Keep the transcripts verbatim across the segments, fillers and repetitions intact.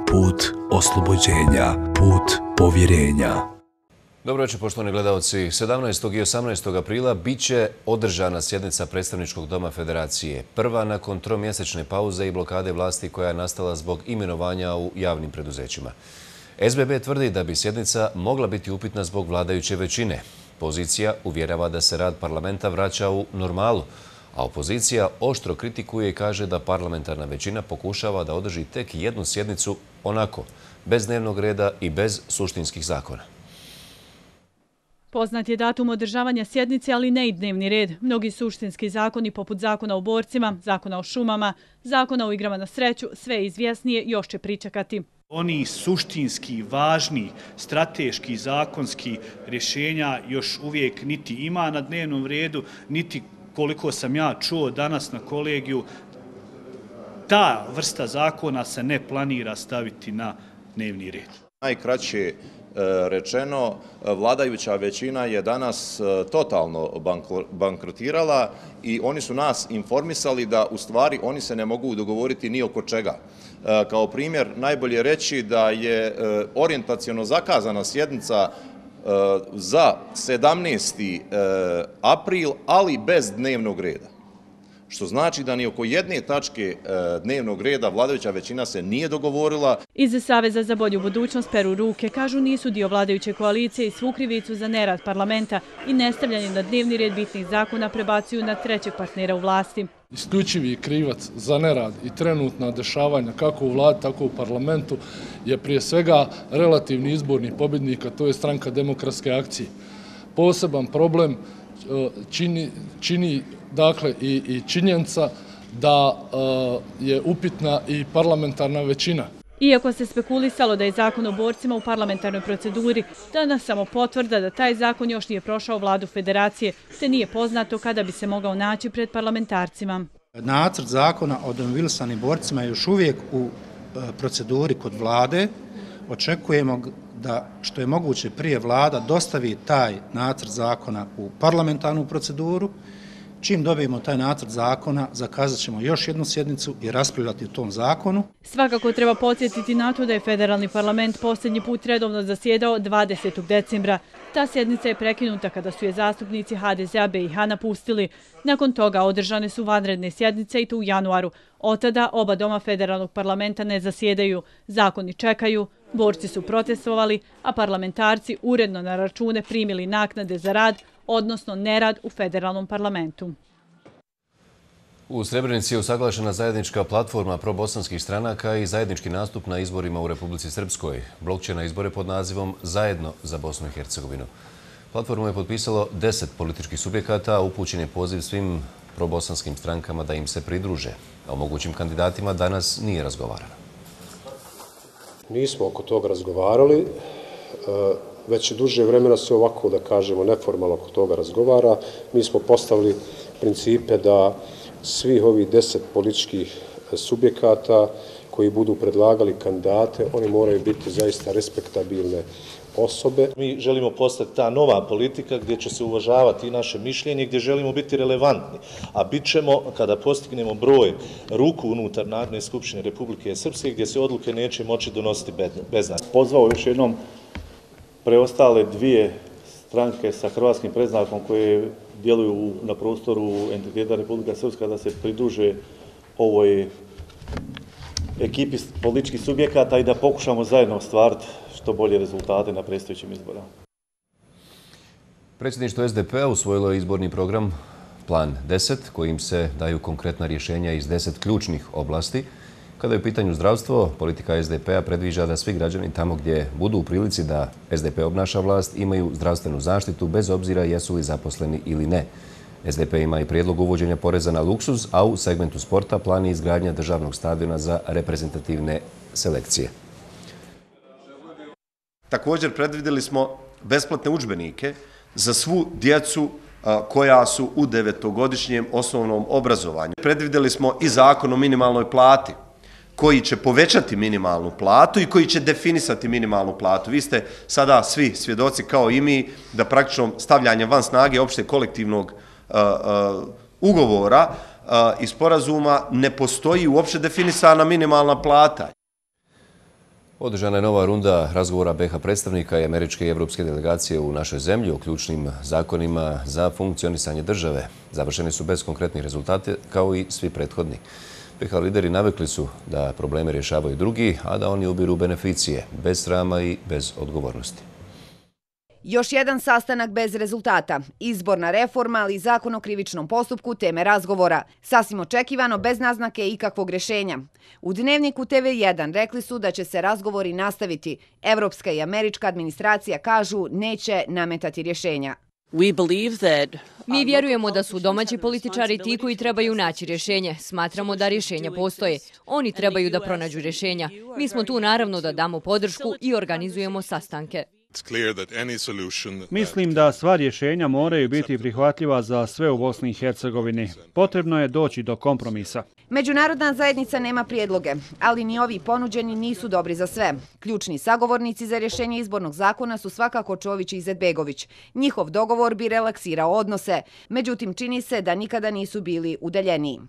put oslobođenja, put povjerenja. Dobro večer, poštovani gledalci. sedamnaestog i osamnaestog aprila bit će održana sjednica Predstavničkog doma Federacije. Prva nakon tromjesečne pauze i blokade vlasti koja je nastala zbog imenovanja u javnim preduzećima. S B B tvrdi da bi sjednica mogla biti upitna zbog vladajuće većine. Pozicija uvjerava da se rad parlamenta vraća u normalu, a opozicija oštro kritikuje i kaže da parlamentarna većina pokušava da održi tek jednu sjednicu onako, bez dnevnog reda i bez suštinskih zakona. Poznat je datum održavanja sjednice, ali ne i dnevni red. Mnogi suštinski zakoni, poput zakona o borcima, zakona o šumama, zakona o igrama na sreću, sve izvjesnije još će pričekati. Oni suštinski, važni, strateški, zakonski rješenja još uvijek niti ima na dnevnom redu, niti koliko sam ja čuo danas na kolegiju, ta vrsta zakona se ne planira staviti na dnevni red. Najkraće rečeno, vladajuća većina je danas totalno bankrotirala i oni su nas informisali da u stvari oni se ne mogu dogovoriti ni oko čega. Kao primjer, najbolje reći da je orijentaciono zakazana sjednica za sedamnaesti april, ali bez dnevnog reda. Što znači da ni oko jedne tačke dnevnog reda vladajuća većina se nije dogovorila. Iz Saveza za bolju budućnost peru ruke, kažu nisu dio vladajuće koalicije i svu krivicu za nerad parlamenta i nestavljanje na dnevni red bitnih zakona prebacuju na trećeg partnera u vlasti. Isključivi krivac za nerad i trenutna dešavanja kako u vladi, tako u parlamentu je prije svega relativni izborni pobjednik, a to je Stranka demokratske akcije. Poseban problem čini, čini dakle i, i činjenica da uh, je upitna i parlamentarna većina. Iako se spekulisalo da je zakon o borcima u parlamentarnoj proceduri, danas samo potvrda da taj zakon još nije prošao vladu Federacije, te nije poznato kada bi se mogao naći pred parlamentarcima. Nacrt zakona o demobilisanim borcima je još uvijek u proceduri kod vlade. Očekujemo da što je moguće prije vlada dostavi taj nacrt zakona u parlamentarnu proceduru. Čim dobijemo taj nacrt zakona, zakazat ćemo još jednu sjednicu i raspravljati o tom zakonu. Svakako treba podsjetiti na to da je federalni parlament posljednji put redovno zasjedao dvadesetog decembra. Ta sjednica je prekinuta kada su je zastupnici H D Z-a B i H napustili. Nakon toga održane su vanredne sjednice i to u januaru. Od tada oba doma federalnog parlamenta ne zasjedaju. Zakoni čekaju, borci su protestovali, a parlamentarci uredno na račune primili naknade za rad, odnosno nerad u federalnom parlamentu. U Srebrenici je usaglašena zajednička platforma probosanskih stranaka i zajednički nastup na izborima u Republici Srpskoj. Blok će na izbore pod nazivom Zajedno za Bosnu i Hercegovinu. Platformu je potpisalo deset političkih subjekata, a upućen je poziv svim probosanskim strankama da im se pridruže. O mogućim kandidatima danas nije razgovarano. Nismo oko toga razgovarali. Već duže vremena se ovako, da kažemo, neformalno oko toga razgovara. Mi smo postavili principe da svih ovih deset političkih subjekata koji budu predlagali kandidate, oni moraju biti zaista respektabilne osobe. Mi želimo postati ta nova politika gdje će se uvažavati i naše mišljenje, gdje želimo biti relevantni. A bit ćemo, kada postignemo broj ruku unutar Narodne skupštine Republike Srpske, gdje se odluke neće moći donositi bez nas. Pozvao još jednom preostale dvije stranke sa hrvatskim predznakom koje djeluju na prostoru entiteta Republika Srpska da se pridruže ovoj ekipi političkih subjekata i da pokušamo zajedno ostvariti što bolje rezultate na predstojećim izborima. Predsjedništvo S D P-a usvojilo je izborni program Plan deset, kojim se daju konkretna rješenja iz deset ključnih oblasti. Kada je u pitanju zdravstvo, politika S D P-a predviđa da svi građani tamo gdje budu u prilici da S D P obnaša vlast imaju zdravstvenu zaštitu bez obzira jesu li zaposleni ili ne. S D P ima i prijedlog uvođenja poreza na luksuz, a u segmentu sporta plan je izgradnja državnog stadiona za reprezentativne selekcije. Također predvidjeli smo besplatne udžbenike za svu djecu koja su u devetogodišnjem osnovnom obrazovanju. Predvidjeli smo i zakon o minimalnoj plati, koji će povećati minimalnu platu i koji će definisati minimalnu platu. Vi ste sada svi svjedoci kao i mi da praktično stavljanje van snage opšte kolektivnog uh, uh, ugovora uh, i sporazuma ne postoji uopšte definisana minimalna plata. Održana je nova runda razgovora B iH predstavnika i američke i evropske delegacije u našoj zemlji o ključnim zakonima za funkcionisanje države. Završeni su bez konkretnih rezultata kao i svi prethodni. B iH lideri navikli su da probleme rješavaju drugi, a da oni ubiru beneficije, bez srama i bez odgovornosti. Još jedan sastanak bez rezultata. Izborna reforma, ali i zakon o krivičnom postupku teme razgovora. Sasvim očekivano, bez naznake ikakvog rješenja. U Dnevniku T V jedan rekli su da će se razgovori nastaviti. Evropska i američka administracija kažu neće nametati rješenja. Mi vjerujemo da su domaći političari ti koji trebaju naći rješenje. Smatramo da rješenja postoje. Oni trebaju da pronađu rješenja. Mi smo tu naravno da damo podršku i organizujemo sastanke. Mislim da sva rješenja moraju biti prihvatljiva za sve u Bosni i Hercegovini. Potrebno je doći do kompromisa. Međunarodna zajednica nema prijedloge, ali ni ovi ponuđeni nisu dobri za sve. Ključni sagovornici za rješenje izbornog zakona su svakako Čović i Izetbegović. Njihov dogovor bi relaksirao odnose, međutim čini se da nikada nisu bili udaljeniji.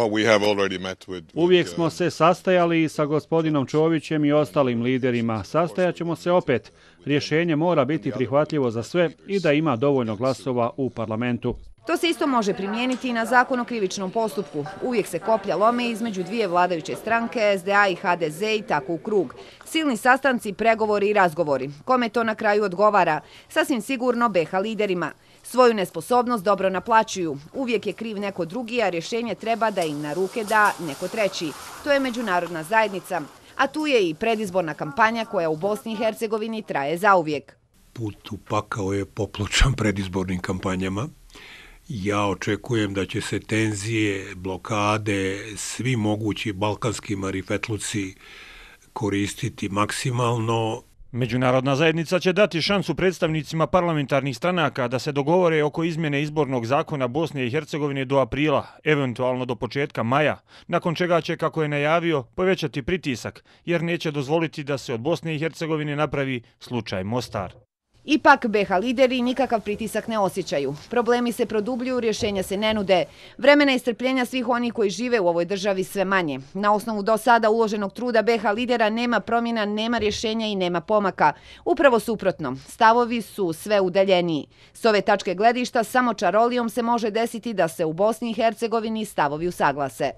Uvijek smo se sastajali sa gospodinom Čovićem i ostalim liderima. Sastajat ćemo se opet. Rješenje mora biti prihvatljivo za sve i da ima dovoljno glasova u parlamentu. To se isto može primijeniti i na zakon o krivičnom postupku. Uvijek se koplja lome između dvije vladajuće stranke, S D A i H D Z i tako u krug. Silni sastanci, pregovori i razgovori. Kome to na kraju odgovara? Sasvim sigurno B iH liderima. Svoju nesposobnost dobro naplaćuju. Uvijek je kriv neko drugi, a rješenje treba da im na ruke da neko treći. To je međunarodna zajednica. A tu je i predizborna kampanja koja u Bosni i Hercegovini traje zauvijek. Put u pakao je popločan predizbornim kampanjama. Ja očekujem da će se tenzije, blokade, svi mogući balkanski marifetluci koristiti maksimalno. Međunarodna zajednica će dati šansu predstavnicima parlamentarnih stranaka da se dogovore oko izmjene izbornog zakona Bosne i Hercegovine do aprila, eventualno do početka maja, nakon čega će, kako je najavio, povećati pritisak, jer neće dozvoliti da se od Bosne i Hercegovine napravi slučaj Mostar. Ipak B iH lideri nikakav pritisak ne osjećaju. Problemi se produbljuju, rješenja se ne nude. Vremena i strpljenja svih onih koji žive u ovoj državi sve manje. Na osnovu do sada uloženog truda B iH lidera nema promjena, nema rješenja i nema pomaka. Upravo suprotno, stavovi su sve udaljeniji. S ove tačke gledišta samo čarolijom se može desiti da se u Bosni i Hercegovini stavovi usaglase.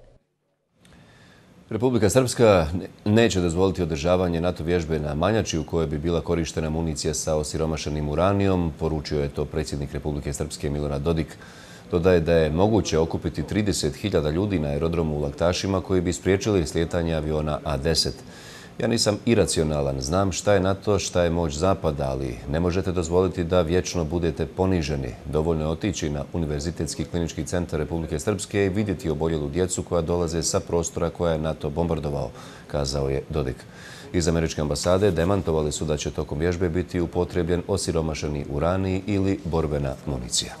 Republika Srpska neće dozvoliti održavanje NATO vježbe na Manjači u kojoj bi bila korištena municija sa osiromašenim uranijom, poručio je to predsjednik Republike Srpske Milorad Dodik. Dodaje da je moguće okupiti trideset hiljada ljudi na aerodromu u Laktašima koji bi spriječili slijetanje aviona A deset. Ja nisam iracionalan, znam šta je NATO, šta je moć Zapada, ali ne možete dozvoliti da vječno budete poniženi. Dovoljno je otići na Univerzitetski klinički centar Republike Srpske i vidjeti oboljelu djecu koja dolaze sa prostora koja je NATO bombardovao, kazao je Dodik. Iz američke ambasade demantovali su da će tokom vježbe biti upotrebljen osiromašeni uranij ili borbena municija.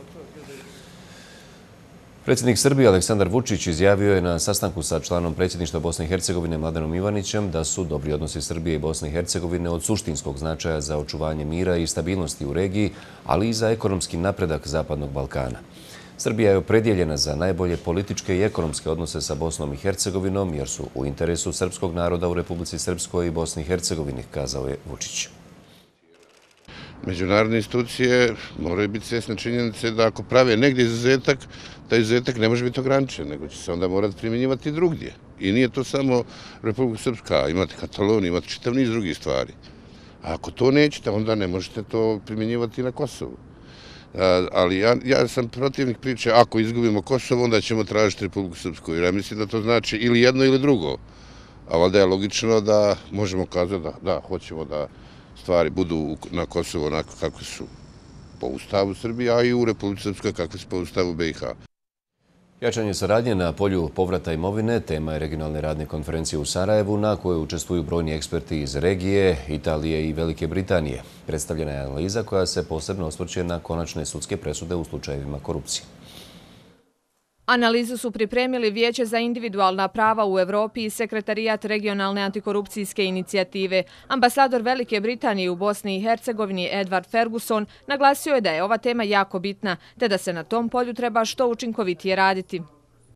Predsjednik Srbije Aleksandar Vučić izjavio je na sastanku sa članom predsjedništva Bosne i Hercegovine Mladenom Ivanićem da su dobri odnosi Srbije i Bosne i Hercegovine od suštinskog značaja za očuvanje mira i stabilnosti u regiji, ali i za ekonomski napredak Zapadnog Balkana. Srbija je opredjeljena za najbolje političke i ekonomske odnose sa Bosnom i Hercegovinom jer su u interesu srpskog naroda u Republici Srpskoj i Bosni i Hercegovini, kazao je Vučić. Međunarodne institucije moraju biti svjesne činjenice da ako prave negdje izuzetak, taj izuzetak ne može biti ograničen, nego će se onda morati primjenjivati drugdje. I nije to samo Republika Srpska, imate Kataloniju, imate čitav niz drugih stvari. A ako to nećete, onda ne možete to primjenjivati na Kosovu. Ali ja, ja sam protivnik priče, ako izgubimo Kosovo, onda ćemo tražiti Republiku Srpsku. Jer ja mislim da to znači ili jedno ili drugo. A valjda je logično da možemo kazati da, da hoćemo da stvari budu na Kosovo onako kako su po Ustavu Srbije, a i u Republici Srpskoj kakve su po Ustavu B iH. Jačanje saradnje na polju povrata imovine tema je regionalne radne konferencije u Sarajevu na kojoj učestvuju brojni eksperti iz regije, Italije i Velike Britanije. Predstavljena je analiza koja se posebno osvrće na konačne sudske presude u slučajevima korupcije. Analizu su pripremili Vijeće za individualna prava u Evropi i Sekretarijat regionalne antikorupcijske inicijative. Ambasador Velike Britanije u Bosni i Hercegovini Edward Ferguson naglasio je da je ova tema jako bitna, te da se na tom polju treba što učinkovitije raditi.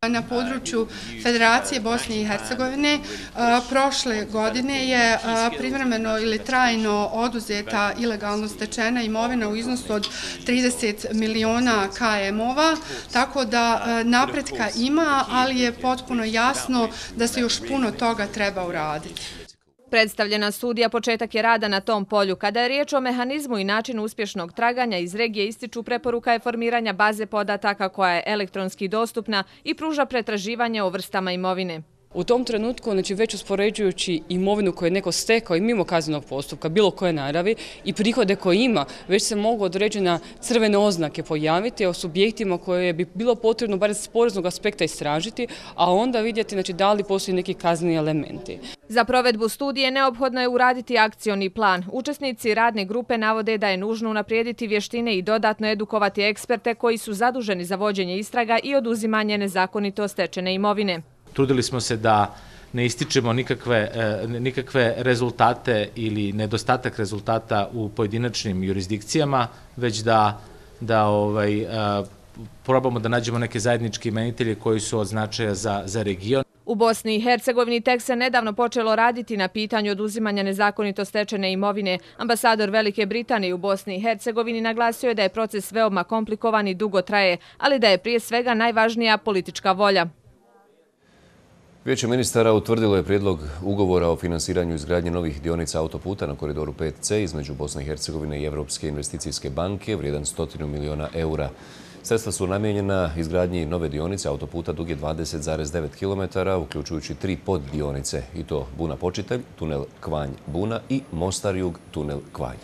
Na području Federacije Bosne i Hercegovine prošle godine je privremeno ili trajno oduzeta ilegalno stečena imovina u iznosu od trideset miliona ka emova, tako da napretka ima, ali je potpuno jasno da se još puno toga treba uraditi. Predstavljena studija početak je rada na tom polju. Kada je riječ o mehanizmu i načinu uspješnog traganja, iz regije ističu preporuka je formiranja baze podataka koja je elektronski dostupna i pruža pretraživanje o vrstama imovine. U tom trenutku, znači već uspoređujući imovinu koju je neko stekao i mimo kaznenog postupka, bilo koje naravi, i prihode koje ima, već se mogu određene crvene oznake pojaviti o subjektima koje bi bilo potrebno bar s poreznog aspekta istražiti, a onda vidjeti znači, da li postoji neki kazneni elementi. Za provedbu studije neophodno je uraditi akcioni plan. Učesnici radne grupe navode da je nužno unaprijediti vještine i dodatno edukovati eksperte koji su zaduženi za vođenje istraga i oduzimanje nezakonito stečene imovine. Trudili smo se da ne ističemo nikakve, nikakve rezultate ili nedostatak rezultata u pojedinačnim jurisdikcijama, već da, da ovaj, probamo da nađemo neke zajedničke imenitelje koji su od značaja za, za region. U Bosni i Hercegovini tek se nedavno počelo raditi na pitanju oduzimanja nezakonito stečene imovine. Ambasador Velike Britanije u Bosni i Hercegovini naglasio je da je proces veoma komplikovan i dugo traje, ali da je prije svega najvažnija politička volja. Vijeće ministara utvrdilo je prijedlog ugovora o finansiranju izgradnje novih dionica autoputa na koridoru pet ce između Bosne i Hercegovine i Evropske investicijske banke vrijedan stotinu miliona eura. Sredstva su namijenjena izgradnji nove dionice autoputa duge dvadeset zarez devet kilometara, uključujući tri poddionice, i to Buna-Počitelj, tunel Kvanj-Buna i Mostar-Jug, tunel Kvanj.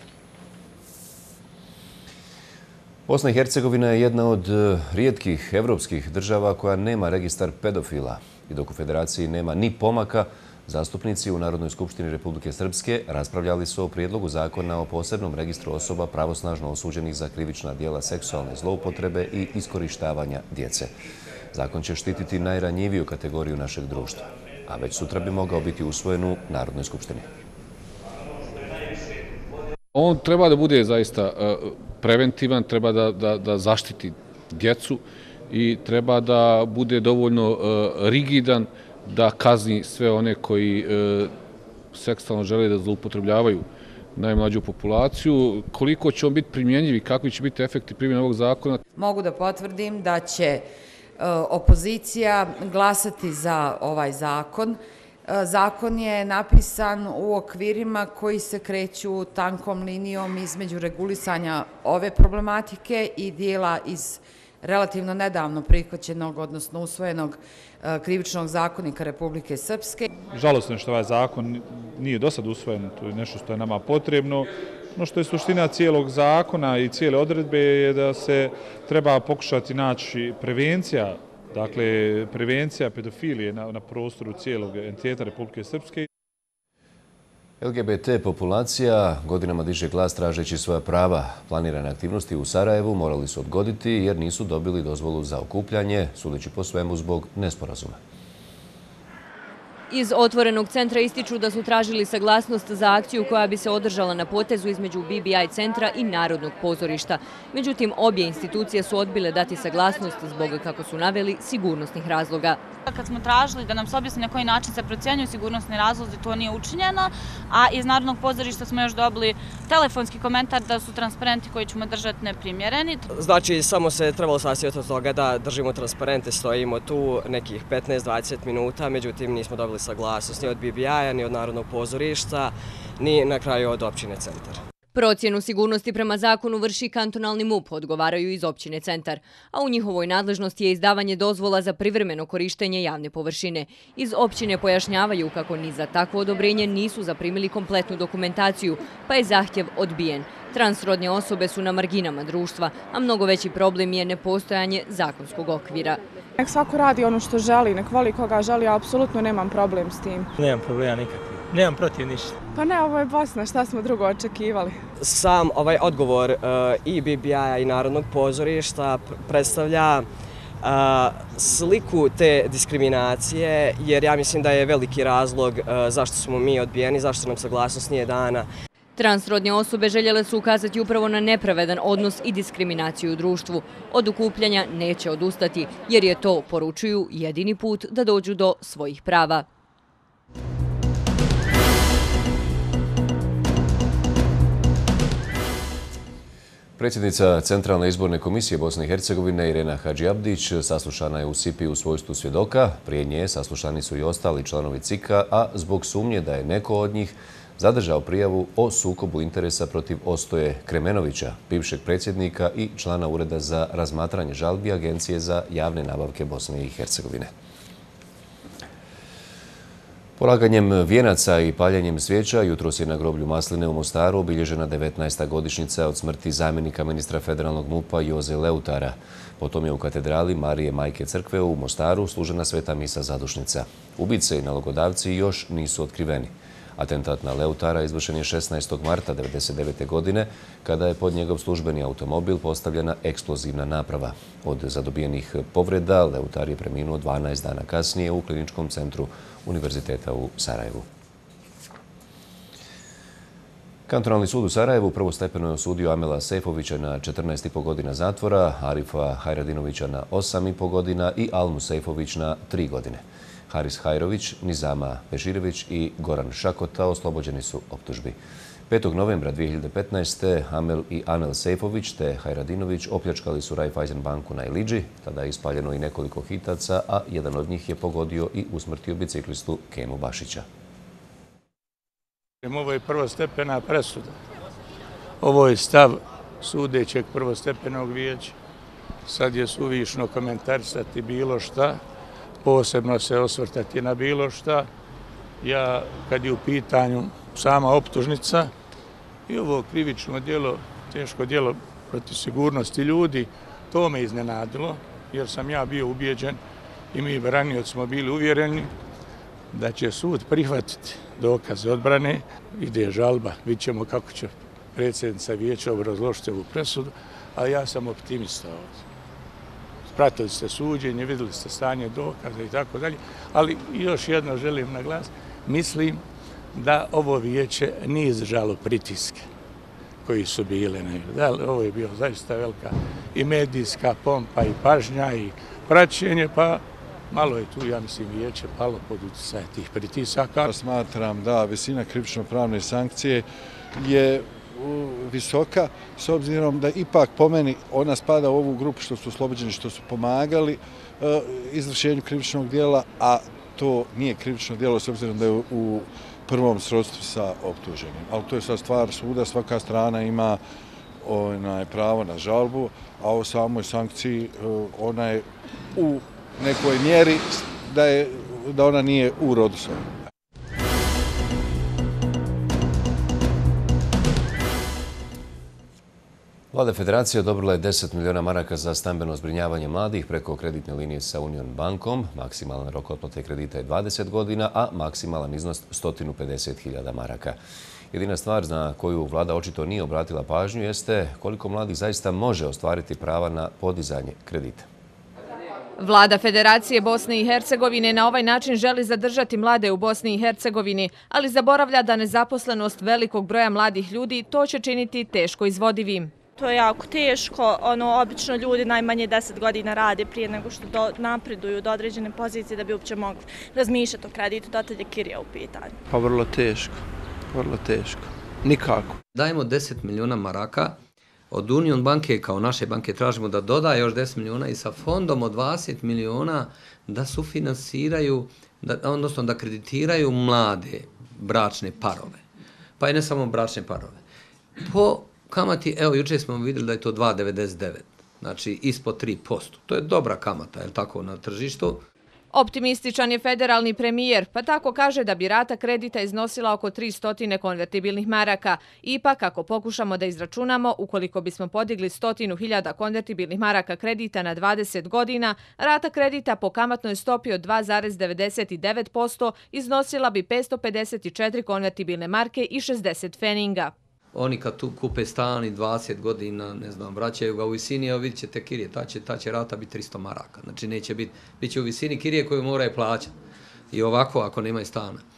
Bosna i Hercegovina je jedna od rijetkih evropskih država koja nema registar pedofila. I dok u Federaciji nema ni pomaka, zastupnici u Narodnoj skupštini Republike Srpske raspravljali su o prijedlogu zakona o posebnom registru osoba pravosnažno osuđenih za krivična djela seksualne zloupotrebe i iskorištavanja djece. Zakon će štititi najranjiviju kategoriju našeg društva, a već sutra bi mogao biti usvojen u Narodnoj skupštini. On treba da bude zaista preventivan, treba da, da, da zaštiti djecu i treba da bude dovoljno rigidan da kazni sve one koji seksualno žele da zloupotrebljavaju najmlađu populaciju. Koliko će on biti primjenjiv i kakvi će biti efekti primjene ovog zakona? Mogu da potvrdim da će opozicija glasati za ovaj zakon. Zakon je napisan u okvirima koji se kreću tankom linijom između regulisanja ove problematike i dijela iz relativno nedavno prihvaćenog, odnosno usvojenog krivičnog zakonika Republike Srpske. Žalosno je što ovaj zakon nije do sad usvojen, to je nešto što je nama potrebno. Ono što je suština cijelog zakona i cijele odredbe je da se treba pokušati naći prevencija, dakle prevencija pedofilije na, na prostoru cijelog entiteta Republike Srpske. el ge be te populacija godinama diže glas tražeći svoja prava. Planirane aktivnosti u Sarajevu morali su odgoditi jer nisu dobili dozvolu za okupljanje, sudeći po svemu zbog nesporazuma. Iz otvorenog centra ističu da su tražili saglasnost za akciju koja bi se održala na potezu između be be i centra i Narodnog pozorišta. Međutim, obje institucije su odbile dati saglasnost zbog, kako su naveli, sigurnosnih razloga. Kad smo tražili da nam se objasni na koji način se procjenjuju sigurnosni razlozi, to nije učinjeno, a iz Narodnog pozorišta smo još dobili telefonski komentar da su transparenti koji ćemo držati neprimjereni. Znači, samo se trebalo sastojati od toga da držimo transparente, stojimo tu nekih petnaest do dvadeset minuta, međutim nismo dobili saglasnost ni od be be i-a, ni od Narodnog pozorišta, ni na kraju od općine Centar. Procjenu sigurnosti prema zakonu vrši kantonalni M U P, odgovaraju iz općine Centar, a u njihovoj nadležnosti je izdavanje dozvola za privremeno korištenje javne površine. Iz općine pojašnjavaju kako ni za takvo odobrenje nisu zaprimili kompletnu dokumentaciju, pa je zahtjev odbijen. Transrodne osobe su na marginama društva, a mnogo veći problem je nepostojanje zakonskog okvira. Nek svako radi ono što želi, nek voli koga želi, a apsolutno nemam problem s tim. Nemam problema nikakvi. Nemam protiv ništa. Pa ne, ovo je Bosna, šta smo drugo očekivali? Sam ovaj odgovor uh, i be be i-a i Narodnog pozorišta predstavlja uh, sliku te diskriminacije, jer ja mislim da je veliki razlog uh, zašto smo mi odbijeni, zašto nam saglasnost nije dana. Transrodne osobe željele su ukazati upravo na nepravedan odnos i diskriminaciju u društvu. Od okupljanja neće odustati, jer je to, poručuju, jedini put da dođu do svojih prava. Predsjednica Centralne izborne komisije Bosne i Hercegovine Irena Hadžiabdić saslušana je u Sipi u svojstvu svjedoka. Prije nje saslušani su i ostali članovi C I K-a, a zbog sumnje da je neko od njih zadržao prijavu o sukobu interesa protiv Ostoje Kremenovića, bivšeg predsjednika i člana Ureda za razmatranje žalbi Agencije za javne nabavke Bosne i Hercegovine. Polaganjem vijenaca i paljenjem svijeća jutros je na groblju Masline u Mostaru obilježena devetnaesta godišnjica od smrti zamjenika ministra federalnog MUP-a Joze Leutara. Potom je u katedrali Marije Majke Crkve u Mostaru služena sveta misa zadušnica. Ubice i nalogodavci još nisu otkriveni. Atentat na Leutara izvršen je šesnaestog marta devedeset devete. godine, kada je pod njegov službeni automobil postavljena eksplozivna naprava. Od zadobijenih povreda Leutar je preminuo dvanaest dana kasnije u kliničkom centru Univerziteta u Sarajevu. Kantonalni sud u Sarajevu prvostepeno je osudio Amela Sejfovića na četrnaest i po godina zatvora, Arifa Hajradinovića na osam i po godina i Almu Sejfović na tri godine. Haris Hajrović, Nizama Beširević i Goran Šakota oslobođeni su optužbi. petog novembra dvije hiljade petnaeste. Amel i Anel Sejfović te Hajradinović opljačkali su Raiffeisen banku na Ilidži. Tada je ispaljeno i nekoliko hitaca, a jedan od njih je pogodio i usmrtio biciklistu Kemu Bašića. Ovo je prvostepena presuda. Ovo je stav sudećeg prvostepenog vijeća. Sad je suvišno komentarisati bilo šta, posebno se osvrtati na bilo šta. Ja, kad je u pitanju sama optužnica i ovo krivično djelo, teško djelo protiv sigurnosti ljudi, to me iznenadilo, jer sam ja bio ubijeđen i mi branioci smo bili uvjereni da će sud prihvatiti dokaze odbrane, ide žalba, vidjet ćemo kako će predsjednica vijeća obrazložiti ovu presudu, a ja sam optimista ovdje. Pratili ste suđenje, vidjeli ste stanje dokaza i tako dalje, ali još jedno želim naglasiti, mislim da ovo vijeće nije izdržalo pritiske koji su bile. Ovo je bio zaista velika i medijska pompa i pažnja i praćenje, pa malo je tu, ja mislim, vijeće palo pod utjecaj tih pritisaka. Smatram da visina krivično-pravne sankcije je visoka, s obzirom da ipak po meni ona spada u ovu grupu što su oslobođeni, što su pomagali izvršenju krivičnog dijela, a to nije krivično djelo s obzirom da je u prvom srodstvu sa optuženim. Ali to je sad stvar suda, svaka strana ima pravo na žalbu, a o samoj sankciji ona je u nekoj mjeri da ona nije u rodu s ovim. Vlada Federacije odobrila je deset miliona maraka za stambeno zbrinjavanje mladih preko kreditne linije sa Union bankom. Maksimalan rok otplate kredita je dvadeset godina, a maksimalan iznos sto pedeset hiljada maraka. Jedina stvar na koju vlada očito nije obratila pažnju jeste koliko mladih zaista može ostvariti prava na podizanje kredita. Vlada Federacije Bosne i Hercegovine na ovaj način želi zadržati mlade u Bosni i Hercegovini, ali zaboravlja da nezaposlenost velikog broja mladih ljudi to će činiti teško izvodivim. To je jako teško, ono, obično ljudi najmanje deset godina rade prije nego što do, napreduju do određene pozicije da bi uopće mogli razmišljati o kreditu, da je kirija u pitanju. Pa vrlo teško, vrlo teško, nikako. Dajemo deset miliona maraka, od Union banke kao naše banke tražimo da doda još deset miliona i sa fondom od dvadeset miliona da sufinansiraju, da, odnosno da kreditiraju mlade bračne parove. Pa i ne samo bračne parove. Po kamati, evo, jučer smo vidjeli da je to dva devedeset devet, znači ispod tri posto. To je dobra kamata, je li tako, na tržištu? Optimističan je federalni premijer, pa tako kaže da bi rata kredita iznosila oko tristo konvertibilnih maraka. Ipak, ako pokušamo da izračunamo, ukoliko bismo podigli sto hiljada konvertibilnih maraka kredita na dvadeset godina, rata kredita po kamatnoj stopi od dva zarez devedeset devet posto iznosila bi petsto pedeset četiri konvertibilne marke i šezdeset feninga. Oni kad tu kupe stan i dvadeset godina, ne znam, vraćaju ga u visini, evo vidit ćete kirije, ta će, ta će rata biti tristo maraka. Znači neće biti, bit će u visini kirije koju moraju plaćati. I ovako ako nemaju stana.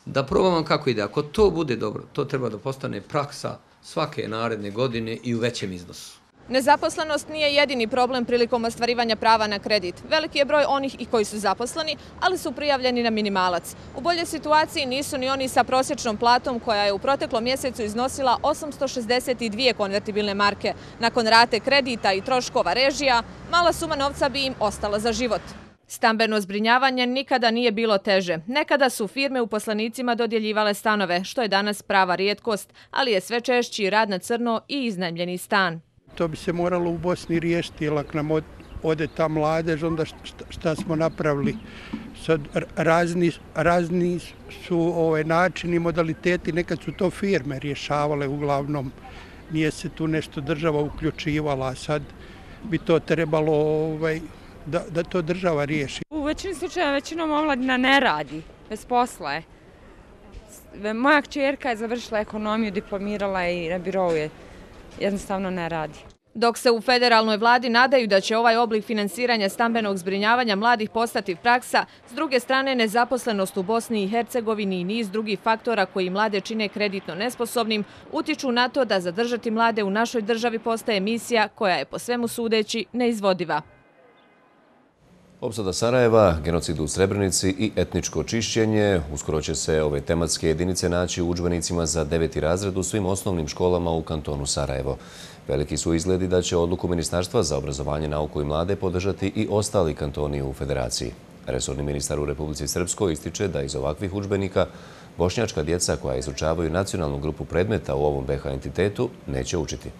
da probamo kako ide. Ako to bude dobro, to treba da postane praksa svake naredne godine i u većem iznosu. Nezaposlenost nije jedini problem prilikom ostvarivanja prava na kredit. Veliki je broj onih i koji su zaposleni, ali su prijavljeni na minimalac. U boljoj situaciji nisu ni oni sa prosječnom platom koja je u proteklom mjesecu iznosila osamsto šezdeset dvije konvertibilne marke. Nakon rate kredita i troškova režija, mala suma novca bi im ostala za život. Stambeno zbrinjavanje nikada nije bilo teže. Nekada su firme uposlenicima dodjeljivale stanove, što je danas prava rijetkost, ali je sve češći rad na crno i iznajmljeni stan. To bi se moralo u Bosni riješiti, jer ako nam ode ta mladež, onda šta smo napravili? Sad razni, razni su ove načini, modaliteti, nekad su to firme rješavale uglavnom, nije se tu nešto država uključivala, sad bi to trebalo ovaj, da, da to država riješi. U većini slučaja većinom omladina ne radi, bez posla je. Moja kćerka je završila ekonomiju, diplomirala i na birou je. Jednostavno ne radi. Dok se u federalnoj vladi nadaju da će ovaj oblik finansiranja stambenog zbrinjavanja mladih postati praksa, s druge strane nezaposlenost u Bosni i Hercegovini i niz drugih faktora koji mlade čine kreditno nesposobnim utiču na to da zadržati mlade u našoj državi postaje misija koja je po svemu sudeći neizvodiva. Opsada Sarajeva, genocid u Srebrenici i etničko čišćenje. Uskoro će se ove tematske jedinice naći u udžbenicima za deveti razred u svim osnovnim školama u kantonu Sarajevo. Veliki su izgledi da će odluku Ministarstva za obrazovanje, nauku i mlade podržati i ostali kantoni u Federaciji. Resorni ministar u Republici Srpskoj ističe da iz ovakvih udžbenika bošnjačka djeca koja izučavaju nacionalnu grupu predmeta u ovom B iH entitetu neće učiti.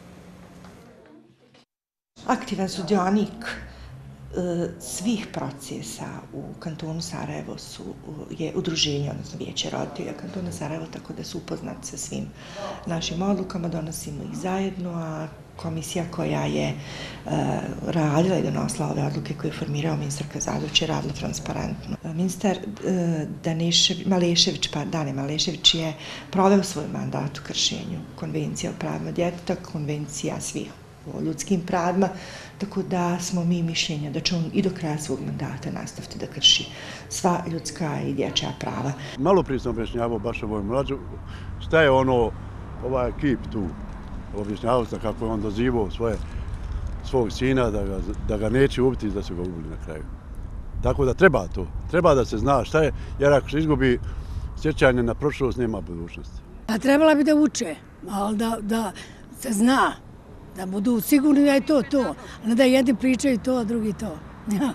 Aktivan sudionik svih procesa u kantonu Sarajevo su, je udruženje, odnosno vijeće roditelja kantona Sarajevo, tako da su upoznati sa svim našim odlukama, donosimo ih zajedno, a komisija koja je e, radila i donosila ove odluke koje je formirao ministar Kazadović je radila transparentno. Ministar e, Danešević, Malešević, pa Dane Malešević je proveo svoj mandat u kršenju konvencija o pravima djeteta, konvencija svih o ljudskim pravima, tako da smo mi mišljenja da će on i do kraja svog mandata nastaviti da krši sva ljudska i dječja prava. Malo prije sam objašnjavao baš ovoj mlađu, šta je ono, ovaj ekip tu, objašnjavao sam kako je on dozivao svoje, svog sina da ga, da ga neće ubiti i da su ga ubili na kraju. Tako da treba to, treba da se zna šta je, jer ako se izgubi sjećanje na prošlost, nema budućnosti. Pa trebala bi da uče, ali da, da se zna. Da budu sigurni da je to to, a ne da jedni pričaju to, a drugi to. Ja.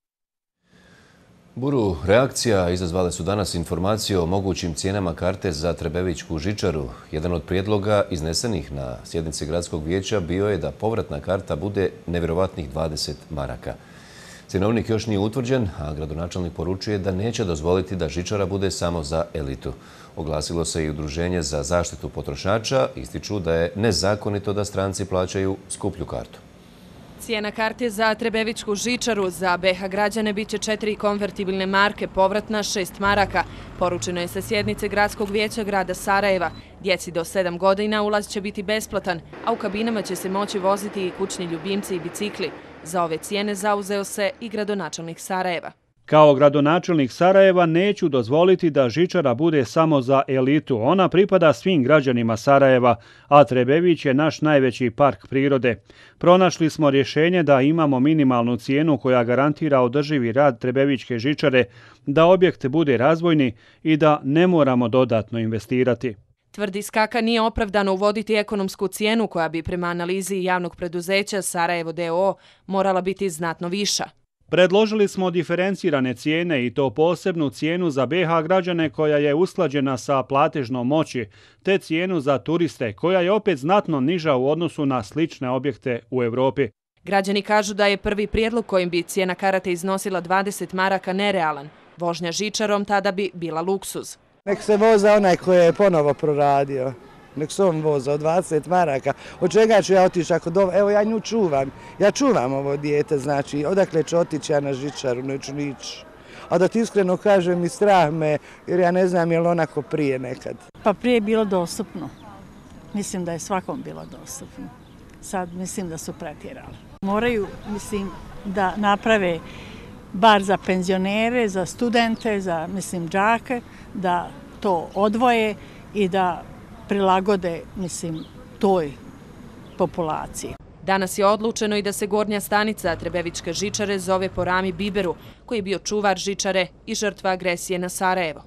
Buru reakcija izazvale su danas informacije o mogućim cijenama karte za Trebevićku žičaru. Jedan od prijedloga iznesenih na sjednici gradskog vijeća bio je da povratna karta bude nevjerovatnih dvadeset maraka. Cjenovnik još nije utvrđen, a gradonačelnik poručuje da neće dozvoliti da žičara bude samo za elitu. Oglasilo se i Udruženje za zaštitu potrošača, ističu da je nezakonito da stranci plaćaju skuplju kartu. Cijena karte za Trebevićku žičaru za B iH građane biće četiri konvertibilne marke, povratna šest maraka. Poručeno je sa sjednice Gradskog vijeća grada Sarajeva. Djeci do sedam godina ulaz će biti besplatan, a u kabinama će se moći voziti i kućni ljubimci i bicikli. Za ove cijene zauzeo se i gradonačelnik Sarajeva. Kao gradonačelnik Sarajeva neću dozvoliti da žičara bude samo za elitu. Ona pripada svim građanima Sarajeva, a Trebević je naš najveći park prirode. Pronašli smo rješenje da imamo minimalnu cijenu koja garantira održivi rad Trebevićke žičare, da objekt bude razvojni i da ne moramo dodatno investirati. Tvrdi Skaka nije opravdano uvoditi ekonomsku cijenu koja bi prema analizi javnog preduzeća Sarajevo D O O morala biti znatno viša. Predložili smo diferencirane cijene i to posebnu cijenu za B iH građane koja je usklađena sa platežnom moći, te cijenu za turiste koja je opet znatno niža u odnosu na slične objekte u Evropi. Građani kažu da je prvi prijedlog kojim bi cijena karate iznosila dvadeset maraka nerealan. Vožnja žičarom tada bi bila luksuz. Nek se voza onaj koji je ponovo proradio. Nek se on voza od dvadeset maraka. Od čega ću ja otići ako do... Evo ja nju čuvam. Ja čuvam ovo dijete, znači odakle ću otići ja na žičaru, neću nići. A da ti iskreno kažem i strah me, jer ja ne znam je li onako prije nekad. Pa prije je bilo dostupno. Mislim da je svakom bilo dostupno. Sad mislim da su pretjerali. Moraju, mislim, da naprave bar za penzionere, za studente, za, mislim, džake, da to odvoje i da prilagode, mislim, toj populaciji. Danas je odlučeno i da se gornja stanica Trebevičke žičare zove po Rami Biberu, koji je bio čuvar žičare i žrtva agresije na Sarajevo.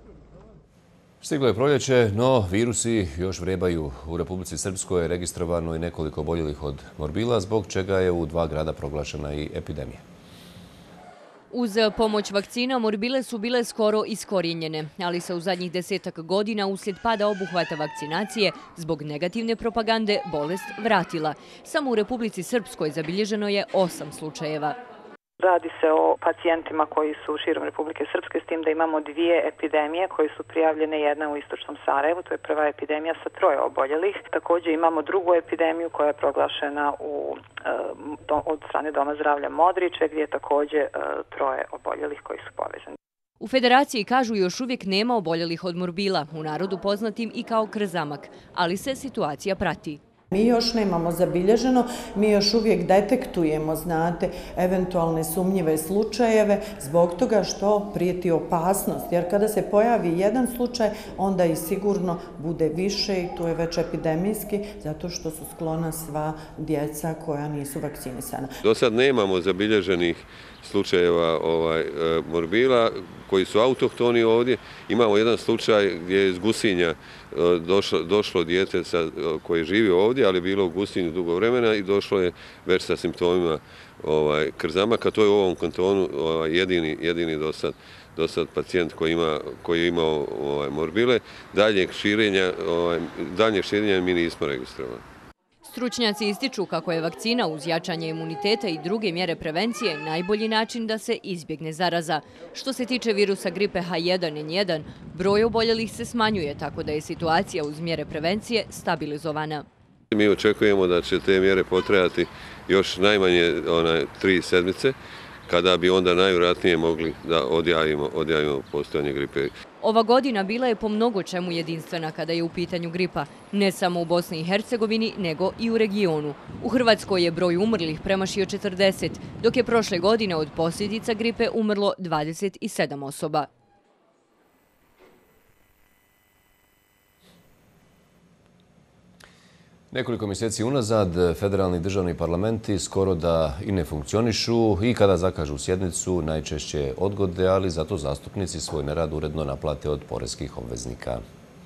Stiglo je proljeće, no virusi još vrebaju. U Republici Srpskoj je registrovano i nekoliko oboljelih od morbila, zbog čega je u dva grada proglašena i epidemija. Uz pomoć vakcina morbile su bile skoro iskorijenjene, ali se u zadnjih desetak godina uslijed pada obuhvata vakcinacije zbog negativne propagande bolest vratila. Samo u Republici Srpskoj zabilježeno je osam slučajeva. Radi se o pacijentima koji su širom Republike Srpske, s tim da imamo dvije epidemije koje su prijavljene, jedna u istočnom Sarajevu, to je prva epidemija sa troje oboljelih. Također imamo drugu epidemiju koja je proglašena u, od strane Doma zdravlja Modriče, gdje je također troje oboljelih koji su povezani. U federaciji kažu još uvijek nema oboljelih od morbila, u narodu poznatim i kao krzamak, ali se situacija prati. Mi još nemamo zabilježeno, mi još uvijek detektujemo, znate, eventualne sumnjive slučajeve zbog toga što prijeti opasnost. Jer kada se pojavi jedan slučaj, onda i sigurno bude više i to je već epidemijski, zato što su sklona sva djeca koja nisu vakcinisana. Do sad nemamo zabilježenih slučajeva ovaj, morbila koji su autohtoni ovdje. Imamo jedan slučaj gdje je iz Gusinja došlo, došlo dijete sa, koje živi ovdje, ali je bilo u Gusinju dugo vremena i došlo je već sa simptomima ovaj, krzamaka. To je u ovom kantonu ovaj, jedini, jedini do sad, do sad pacijent koji, ima, koji je imao ovaj, morbile. Daljnjeg širenja, ovaj, daljnjeg širenja mi nismo registrovali. Stručnjaci ističu kako je vakcina uz jačanje imuniteta i druge mjere prevencije najbolji način da se izbjegne zaraza. Što se tiče virusa gripe H jedan N jedan, broj oboljelih se smanjuje, tako da je situacija uz mjere prevencije stabilizovana. Mi očekujemo da će te mjere potrajati još najmanje one, tri sedmice, kada bi onda najvjerojatnije mogli da odjavimo, odjavimo postojanje gripe. Ova godina bila je po mnogo čemu jedinstvena kada je u pitanju gripa, ne samo u Bosni i Hercegovini, nego i u regionu. U Hrvatskoj je broj umrlih premašio četrdeset, dok je prošle godine od posljedica gripe umrlo dvadeset sedam osoba. Nekoliko mjeseci unazad federalni državni parlamenti skoro da i ne funkcionišu i kada zakažu sjednicu najčešće odgode, ali zato zastupnici svoj nerad uredno naplate od poreskih obveznika.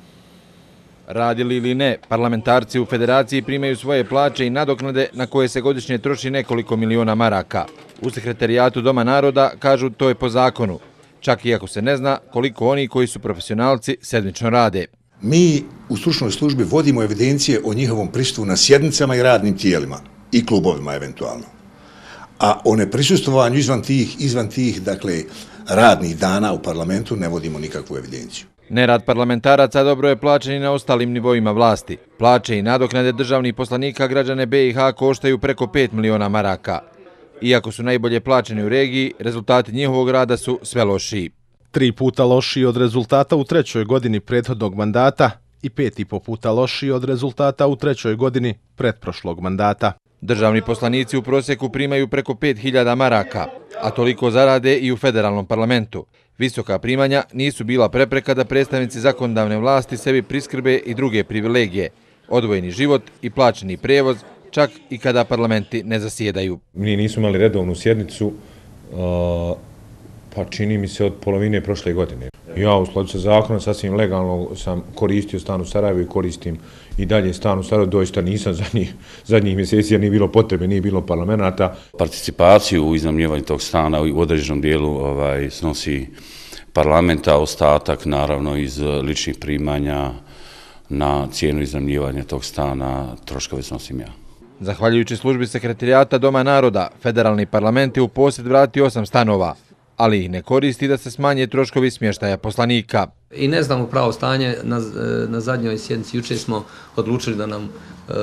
Radili ili ne, parlamentarci u federaciji primaju svoje plaće i nadoknade na koje se godišnje troši nekoliko miliona maraka. U sekretarijatu Doma naroda kažu to je po zakonu, čak i ako se ne zna koliko oni koji su profesionalci sedmično rade. Mi u stručnoj službi vodimo evidencije o njihovom prisustvu na sjednicama i radnim tijelima i klubovima eventualno. A o neprisustovanju izvan tih, izvan tih dakle, radnih dana u parlamentu ne vodimo nikakvu evidenciju. Nerad parlamentaraca dobro je plaćen i na ostalim nivoima vlasti. Plaće i nadoknade državnih poslanika građane B i H koštaju preko pet miliona maraka. Iako su najbolje plaćeni u regiji, rezultati njihovog rada su sve lošiji. Tri puta lošiji od rezultata u trećoj godini prethodnog mandata i pet i po puta lošiji od rezultata u trećoj godini pretprošlog mandata. Državni poslanici u prosjeku primaju preko pet hiljada maraka, a toliko zarade i u federalnom parlamentu. Visoka primanja nisu bila prepreka da predstavnici zakonodavne vlasti sebi priskrbe i druge privilegije, odvojeni život i plaćeni prevoz, čak i kada parlamenti ne zasjedaju. Mi nismo imali redovnu sjednicu, uh... pa čini mi se od polovine prošle godine. Ja u skladu sa zakonom sasvim legalno sam koristio stan u Sarajevu i koristim i dalje stan u Sarajevu. Doista nisam zadnjih, zadnjih mjeseci jer nije bilo potrebe, nije bilo parlamenta. Participaciju u iznajmljivanju tog stana u određenom dijelu ovaj, snosi parlamenta, ostatak naravno iz ličnih primanja na cijenu iznajmljivanja tog stana, troškove snosim ja. Zahvaljujući službi sekretarijata Doma naroda, federalni parlament je u posjed vratio osam stanova, ali ih ne koristi da se smanje troškovi smještaja poslanika. I ne znamo pravo stanje, na, na zadnjoj sjednici juče smo odlučili da nam,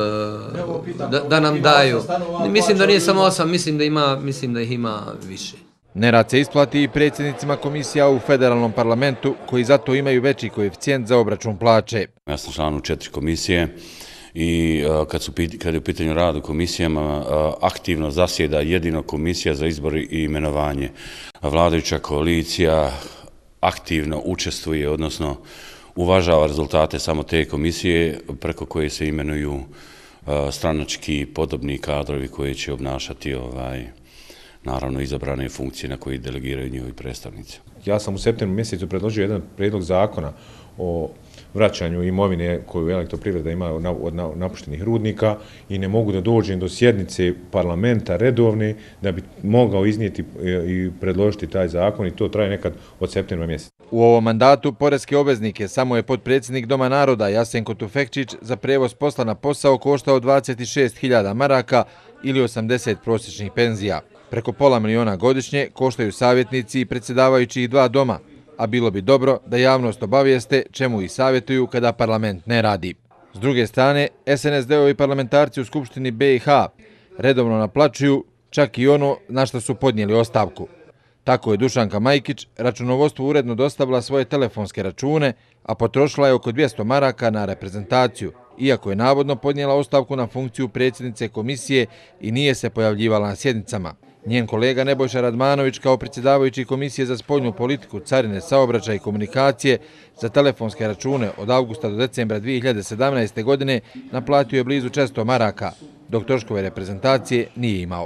da, da nam daju. Mislim da nije samo osam, mislim da, ima, mislim da ih ima više. Nerad se isplati i predsjednicima komisija u federalnom parlamentu koji zato imaju veći koeficijent za obračun plaće. Ja sam član u četiri komisije i kad, su, kad je u pitanju rad u komisijama aktivno zasjeda jedino komisija za izbor i imenovanje. Vladajuća koalicija aktivno učestvuje, odnosno uvažava rezultate samo te komisije preko koje se imenuju stranački podobni kadrovi koji će obnašati ovaj, naravno izabrane funkcije na koji delegiraju njihovi predstavnici. Ja sam u septembru mjesecu predložio jedan prijedlog zakona o vraćanju imovine koju Elektroprivreda ima od napuštenih rudnika i ne mogu da dođem do sjednice parlamenta redovne da bi mogao iznijeti i predložiti taj zakon i to traje nekad od septembra mjeseca. U ovom mandatu poreske obveznike samo je potpredsjednik Doma naroda Jasenko Tufekčić za prevoz posla na posao koštao dvadeset šest hiljada maraka ili osamdeset prosječnih penzija. Preko pola miliona godišnje koštaju savjetnici i predsjedavajući dva doma, a bilo bi dobro da javnost obavijeste čemu ih savjetuju kada parlament ne radi. S druge strane, S N S D-ovi parlamentarci u Skupštini B i H redovno naplaćuju čak i ono na što su podnijeli ostavku. Tako je Dušanka Majkić računovodstvu uredno dostavila svoje telefonske račune, a potrošila je oko dvjesto maraka na reprezentaciju, iako je navodno podnijela ostavku na funkciju predsjednice komisije i nije se pojavljivala na sjednicama. Njen kolega Nebojša Radmanović kao predsjedavajući Komisije za spoljnu politiku, carine, saobraćaj i komunikacije za telefonske račune od avgusta do decembra dvije hiljade sedamnaeste. godine naplatio je blizu često maraka, dok troškove reprezentacije nije imao.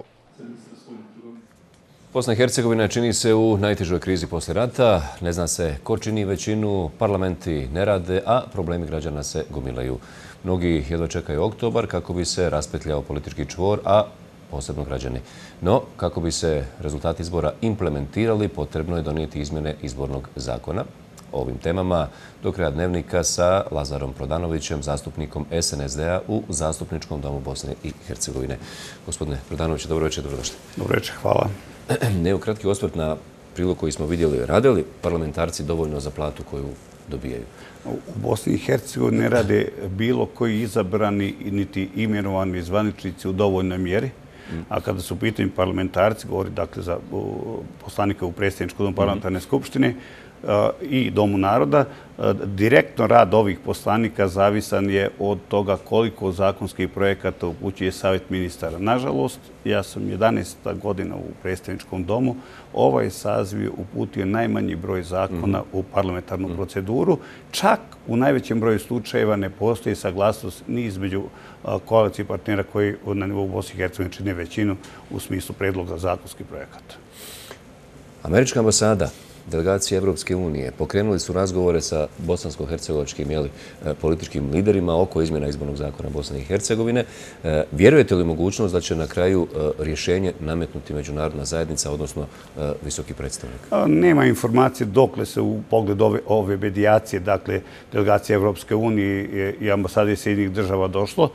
Bosna i Hercegovina čini se u najtežoj krizi poslije rata. Ne zna se ko čini većinu, parlamenti ne rade, a problemi građana se gomilaju. Mnogi jedva čekaju oktobar kako bi se raspetljao politički čvor, a posebno građani. No, kako bi se rezultati izbora implementirali, potrebno je donijeti izmjene izbornog zakona. O ovim temama do kraja dnevnika sa Lazarom Prodanovićem, zastupnikom S N S D-a u Zastupničkom domu Bosne i Hercegovine. Gospodine Prodanović, dobro večer, dobrodošli. Dobro večer, hvala. Evo kratki osvrt na prilog koji smo vidjeli. Rade li parlamentarci dovoljno za platu koju dobijaju? U Bosni i Hercegovini ne rade bilo koji izabrani niti imenovani zvaničnici u dovoljnoj mjeri. A kada su u pitanju parlamentarci, govori dakle za poslanike u predsjedničkom domu parlamentarne skupštine i Domu naroda, direktno rad ovih poslanika zavisan je od toga koliko zakonskih projekata upućuje savjet ministara. Nažalost, ja sam jedanaesta godina u predsjedničkom domu, ovaj saziv uputio najmanji broj zakona u parlamentarnu proceduru. Čak u najvećem broju slučajeva ne postoji saglasnost ni između koalicije partnera koji na nivou Bosne i Hercegovine čine većinu u smislu predloga zakonskih projekata. Američka ambasada, delegacije Evropske unije pokrenuli su razgovore sa bosansko-hercegovačkim političkim liderima oko izmjena izbornog zakona Bosne i Hercegovine. Vjerujete li mogućnost da će na kraju rješenje nametnuti međunarodna zajednica, odnosno visoki predstavnik? Nema informacije dokle se u pogledu ove, ove medijacije, dakle delegacije Evropske unije i ambasade Sjedinjenih država došlo.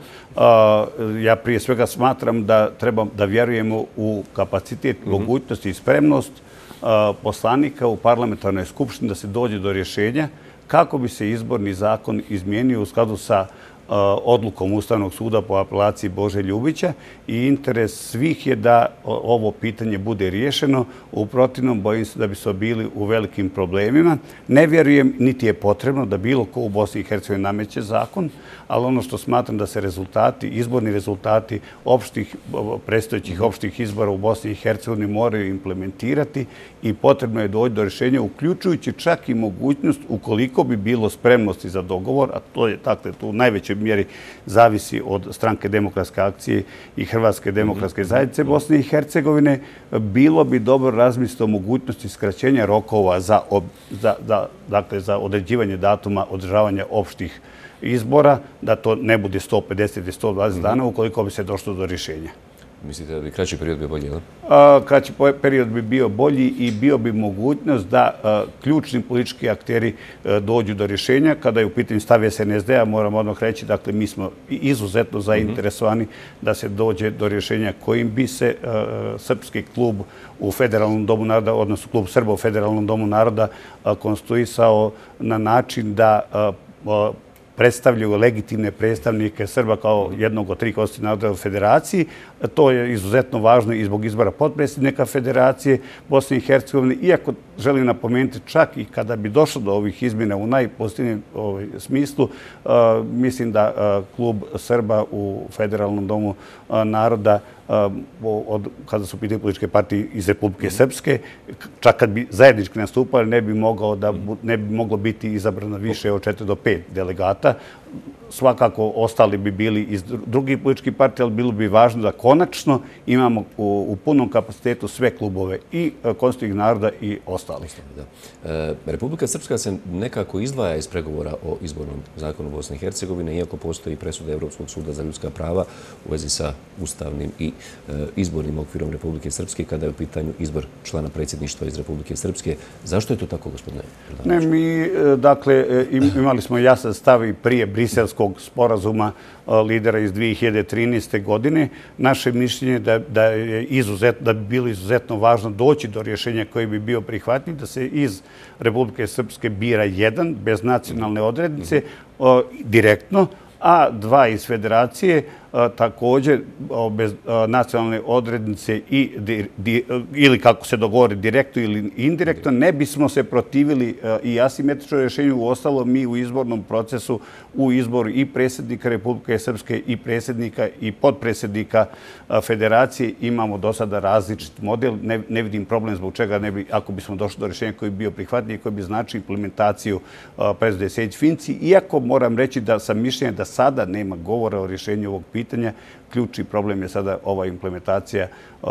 Ja prije svega smatram da treba da vjerujemo u kapacitet, mogućnost i spremnost poslanika u parlamentarnoj skupštini da se dođe do rješenja kako bi se izborni zakon izmijenio u skladu sa odlukom Ustavnog suda po apelaciji Bože Ljubića i interes svih je da ovo pitanje bude riješeno. U protivnom, bojim se da bi se bili u velikim problemima. Ne vjerujem, niti je potrebno da bilo ko u Bosni i Hercegovini nameće zakon, ali ono što smatram da se rezultati, izborni rezultati opštih, predstojećih opštih izbora u Bosni i Hercegovini moraju implementirati i potrebno je doći do rješenja, uključujući čak i mogućnost, ukoliko bi bilo spremnosti za dogovor, a to je dakle tu u najvećoj mjeri zavisi od Stranke demokratske akcije i Hrvatske demokratske zajednice Bosne i Hercegovine, bilo bi dobro razmisliti o mogućnosti skraćenja rokova za, za, za, dakle, za određivanje datuma održavanja opštih izbora, da to ne bude sto pedeset ili sto dvadeset dana, ukoliko bi se došlo do rješenja. Mislite da bi kraći period bio bolji, ili? Kraći period bi bio bolji i bio bi mogućnost da ključni politički akteri dođu do rješenja. Kada je u pitanju stav S N S D-a, moram odmah reći, dakle, mi smo izuzetno zainteresovani da se dođe do rješenja kojim bi se srpski klub u Federalnom domu naroda, odnosno klub Srba u Federalnom domu naroda konstituisao na način da predstavljaju legitimne predstavnike Srba kao jednog od tri konstitutivnih naroda u federaciji. To je izuzetno važno i zbog izbora potpredsjednika Federacije Bosne i Hercegovine. Iako želim napomenuti, čak i kada bi došlo do ovih izmjena u najpozitivnijem smislu, mislim da klub Srba u Federalnom domu naroda, kada su pitanje političke partije iz Republike Srpske, čak kad bi zajednički nastupali, ne bi moglo biti izabrano više od četiri do pet delegata. Svakako ostali bi bili iz drugih političkih partija, ali bilo bi važno da konačno imamo u punom kapacitetu sve klubove i konstitutivnih naroda i ostalih. Republika Srpska se nekako izdvaja iz pregovora o izbornom zakonu Bosne i Hercegovine, iako postoji presuda Evropskog suda za ljudska prava u vezi sa ustavnim i izbornim okvirom Republike Srpske kada je u pitanju izbor člana predsjedništva iz Republike Srpske. Zašto je to tako, gospodine? Ne, mi, dakle, imali smo jasan stav i prije Briselskog sporazuma lidera iz dvije hiljade trinaeste. godine. Naše mišljenje da je izuzetno, da bi bilo izuzetno važno doći do rješenja koji bi bio prihvatljiv, da se iz Republike Srpske bira jedan, bez nacionalne odrednice, direktno, a dva iz federacije, također bez nacionalne odrednice ili kako se dogovori direktno ili indirektno, ne bismo se protivili i asimetrično rješenju. U ostalo, mi u izbornom procesu, u izboru i predsjednika Republike Srpske i predsjednika i podpredsjednika federacije imamo do sada različit model. Ne vidim problem zbog čega ne bi, ako bismo došli do rješenja koji bi bio prihvatljiv i koji bi značio implementaciju presude Sejdić-Finci, iako moram reći da sam mišljenja da sada nema govora o rješenju ovog pitanja. Ključni problem je sada ova implementacija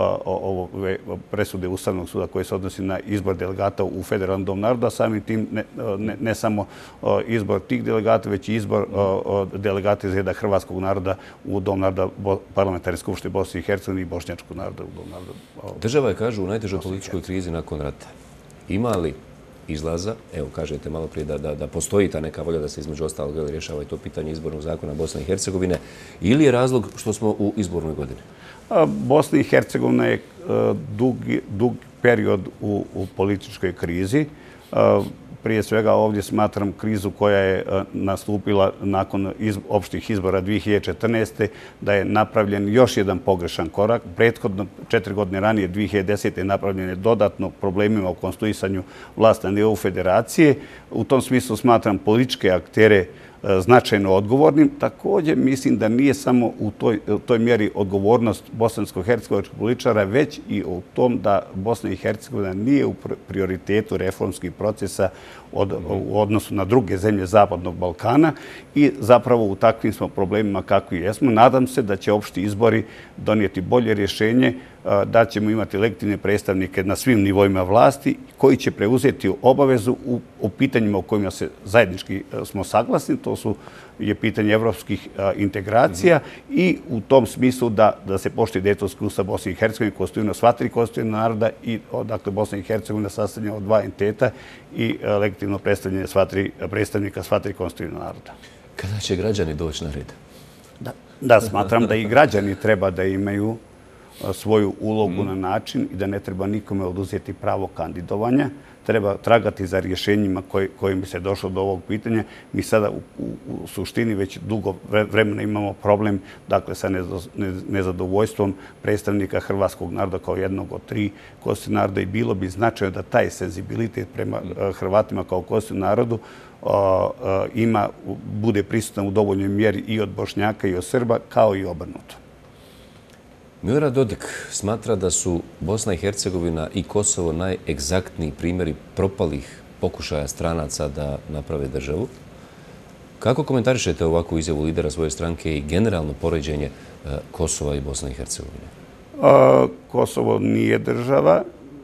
ove presude Ustavnog suda koje se odnosi na izbor delegata u Federalnom domu naroda. Samim tim ne samo izbor tih delegata, već i izbor delegata iz reda hrvatskog naroda u Dom naroda Parlamentarne skupštine Bosne i Hercegovine i bošnjačkog naroda u Dom naroda. Država je, kažu, u najtežoj političkoj krizi nakon rata. Ima li izlaza? Evo, kažete malo prije da postoji ta neka volja da se između ostalog rješava i to pitanje izbornog zakona Bosne i Hercegovine, ili je razlog što smo u izbornoj godini? Bosna i Hercegovina je dug period u političkoj krizi. Prije svega ovdje smatram krizu koja je nastupila nakon opštih izbora dvije hiljade četrnaeste. da je napravljen još jedan pogrešan korak. Prethodno, četiri godine ranije, dvije hiljade desete. napravljen je dodatno problemima u konstituisanju vlasti na nivou federacije. U tom smislu smatram političke aktere značajno odgovornim. Također mislim da nije samo u toj mjeri odgovornost bosansko-hercegovačkih političara, već i u tom da Bosna i Hercegovina nije u prioritetu reformskih procesa u odnosu na druge zemlje Zapadnog Balkana i zapravo u takvim smo problemima kakvi jesmo. Nadam se da će opšti izbori donijeti bolje rješenje, da ćemo imati legitimne predstavnike na svim nivoima vlasti koji će preuzeti obavezu u pitanjima u kojima se zajednički smo saglasni. To su je pitanje evropskih integracija i u tom smislu da se poštuje Dejtonski ustav Bosne i Hercegovine, konstitutivno sva tri konstitutivna naroda i dakle Bosna i Hercegovina sastavljena od dva entiteta i legitimno predstavljanje predstavnika sva tri konstitutivna naroda. Kada će građani doći na red? Da, smatram da i građani treba da imaju svoju ulogu na način i da ne treba nikome oduzeti pravo kandidovanja. Treba tragati za rješenjima kojim bi se došlo do ovog pitanja. Mi sada u suštini već dugo vremena imamo problem dakle sa nezadovoljstvom predstavnika hrvatskog naroda kao jednog od tri konstitutivna naroda i bilo bi značajno da taj senzibilitet prema Hrvatima kao konstitutivnom narodu ima, bude prisutan u dovoljnoj mjeri i od Bošnjaka i od Srba, kao i obrnuto. Milorad Dodik smatra da su Bosna i Hercegovina i Kosovo najegzaktniji primjeri propalih pokušaja stranaca da naprave državu. Kako komentarišete ovakvu izjavu lidera svoje stranke i generalno poređenje Kosova i Bosne i Hercegovine? Kosovo nije država.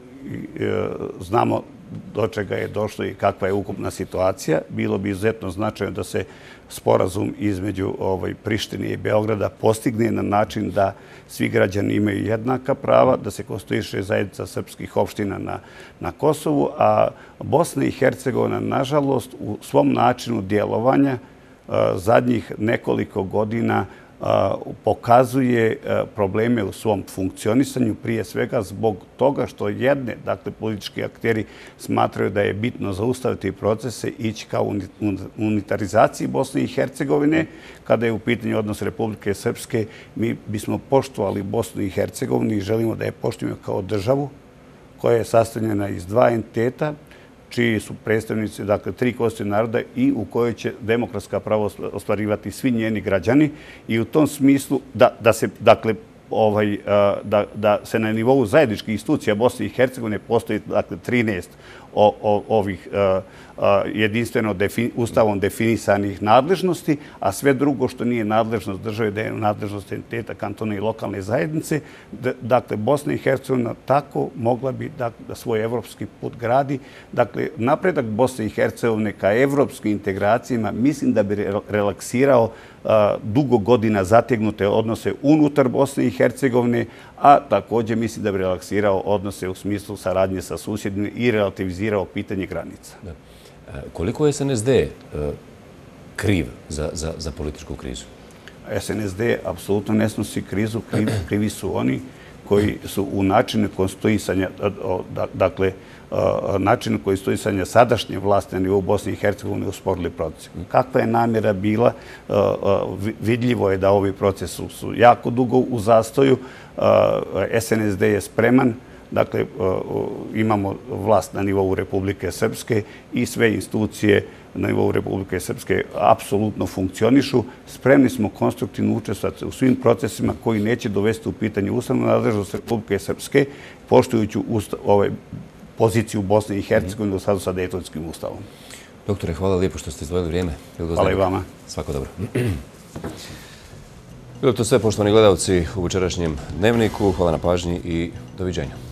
Znamo do čega je došlo i kakva je ukupna situacija. Bilo bi izuzetno značajno da se sporazum između Prištine i Beograda postigne na način da svi građani imaju jednaka prava, da se konstituiše zajednica srpskih opština na Kosovu, a Bosna i Hercegovina, nažalost, u svom načinu djelovanja zadnjih nekoliko godina pokazuje probleme u svom funkcionisanju, prije svega zbog toga što jedne, dakle, politički akteri smatraju da je bitno zaustaviti procese, ići kao unitarizaciji Bosne i Hercegovine. Kada je u pitanju odnos Republike Srpske, mi bismo poštovali Bosnu i Hercegovinu i želimo da je poštujemo kao državu koja je sastavljena iz dva entiteta, čiji su predstavnici, dakle, tri konstitutivna naroda i u kojoj će demokratska prava ostvarivati svi njeni građani i u tom smislu da, da se, dakle, ovaj, da, da se na nivou zajedničkih institucija Bosne i Hercegovine postoji, dakle, trinaest o, o, ovih a, a, jedinstveno defin, ustavom definisanih nadležnosti, a sve drugo što nije nadležnost države, da je nadležnost entiteta, kantona i lokalne zajednice. D, dakle, Bosna i Hercegovina tako mogla bi da, da svoj evropski put gradi. Dakle, napredak Bosne i Hercegovine ka evropskim integracijama mislim da bi relaksirao a, dugo godina zategnute odnose unutar Bosne i Hercegovine, a također mislim da bi relaksirao odnose u smislu saradnje sa susjedima i relativizirao pitanje granica. Da. Koliko je S N S D kriv za, za, za političku krizu? S N S D apsolutno ne snosi krizu, krivi, krivi su oni koji su u načinu konstituisanja, dakle, načinu konstituisanja sadašnje vlasti na nivou Bosne i Hercegovine usporili proces. Kakva je namjera bila? Vidljivo je da ovi procesi su jako dugo u zastoju. S N S D je spreman. Dakle, imamo vlast na nivou Republike Srpske i sve institucije na nivou Republike Srpske apsolutno funkcionišu. Spremni smo konstruktivno učestvovati u svim procesima koji neće dovesti u pitanje ustavnu nadležnost Republike Srpske, poštujući ovaj, poziciju Bosne i Hercegovine u skladu sa Dejtonskim ustavom. Doktore, hvala lijepo što ste izdvojili vrijeme. Hvala i vama. Svako dobro. Bilo to sve, poštovani gledalci, u večerašnjem Dnevniku. Hvala na pažnji i doviđenja.